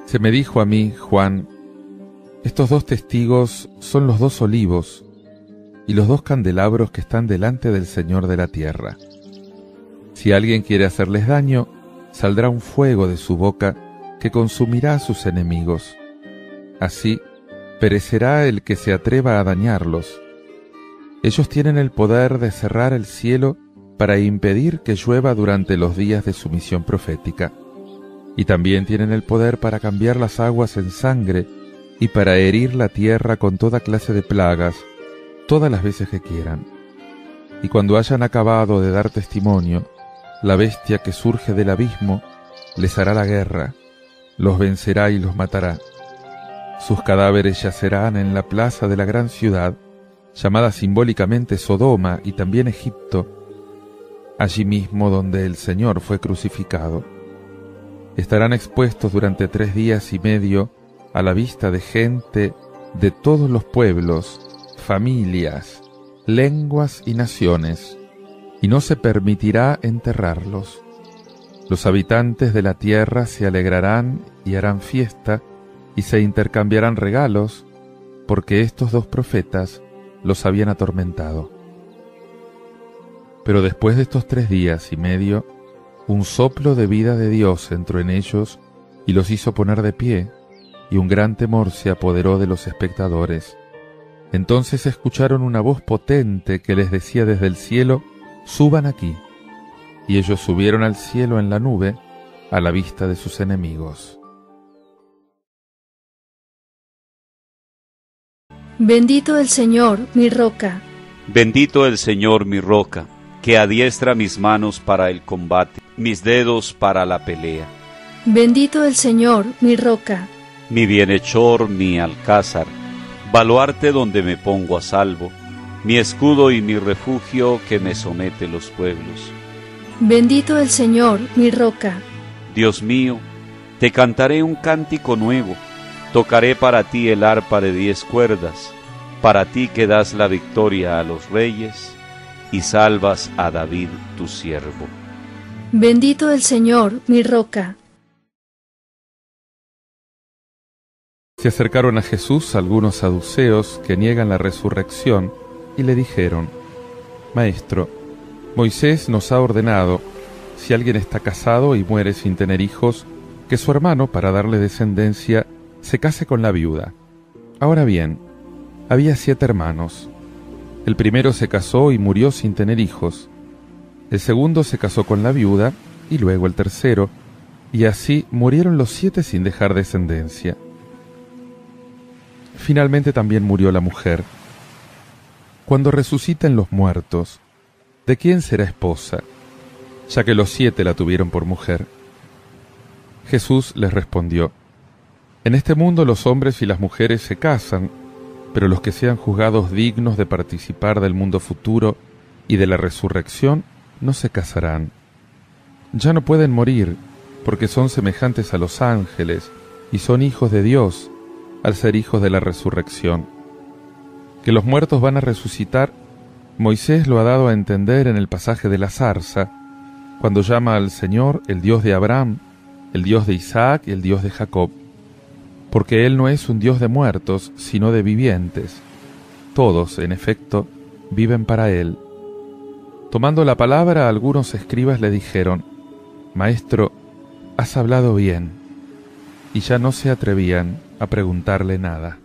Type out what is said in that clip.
Se me dijo a mí, Juan, estos dos testigos son los dos olivos y los dos candelabros que están delante del Señor de la tierra. Si alguien quiere hacerles daño, saldrá un fuego de su boca que consumirá a sus enemigos. Así perecerá el que se atreva a dañarlos. Ellos tienen el poder de cerrar el cielo para impedir que llueva durante los días de su misión profética. Y también tienen el poder para cambiar las aguas en sangre y para herir la tierra con toda clase de plagas, todas las veces que quieran. Y cuando hayan acabado de dar testimonio, la bestia que surge del abismo les hará la guerra, los vencerá y los matará. Sus cadáveres yacerán en la plaza de la gran ciudad, llamada simbólicamente Sodoma y también Egipto, allí mismo donde el Señor fue crucificado. Estarán expuestos durante 3 días y medio a la vista de gente de todos los pueblos, familias, lenguas y naciones, y no se permitirá enterrarlos. Los habitantes de la tierra se alegrarán y harán fiesta, y se intercambiarán regalos, porque estos 2 profetas los habían atormentado. Pero después de estos 3 días y medio, un soplo de vida de Dios entró en ellos y los hizo poner de pie, y un gran temor se apoderó de los espectadores. Entonces escucharon una voz potente que les decía desde el cielo: «Suban aquí». Y ellos subieron al cielo en la nube, a la vista de sus enemigos. Bendito el Señor, mi roca. Bendito el Señor, mi roca, que adiestra mis manos para el combate, mis dedos para la pelea. Bendito el Señor, mi roca. Mi bienhechor, mi alcázar, baluarte donde me pongo a salvo, mi escudo y mi refugio que me somete los pueblos. Bendito el Señor, mi roca. Dios mío, te cantaré un cántico nuevo, tocaré para ti el arpa de 10 cuerdas, para ti que das la victoria a los reyes y salvas a David tu siervo. Bendito el Señor, mi roca. Se acercaron a Jesús algunos saduceos que niegan la resurrección y le dijeron: «Maestro, Moisés nos ha ordenado, si alguien está casado y muere sin tener hijos, que su hermano, para darle descendencia, se case con la viuda. Ahora bien, había 7 hermanos. El primero se casó y murió sin tener hijos. El segundo se casó con la viuda y luego el tercero, y así murieron los 7 sin dejar descendencia. Finalmente también murió la mujer. Cuando resuciten los muertos, ¿de quién será esposa? Ya que los 7 la tuvieron por mujer». Jesús les respondió: «En este mundo los hombres y las mujeres se casan, pero los que sean juzgados dignos de participar del mundo futuro y de la resurrección no se casarán. Ya no pueden morir, porque son semejantes a los ángeles y son hijos de Dios, al ser hijos de la resurrección. Que los muertos van a resucitar, Moisés lo ha dado a entender en el pasaje de la zarza, cuando llama al Señor el Dios de Abraham, el Dios de Isaac y el Dios de Jacob, porque Él no es un Dios de muertos, sino de vivientes. Todos, en efecto, viven para Él». Tomando la palabra, algunos escribas le dijeron: «Maestro, has hablado bien», y ya no se atrevían a preguntarle nada.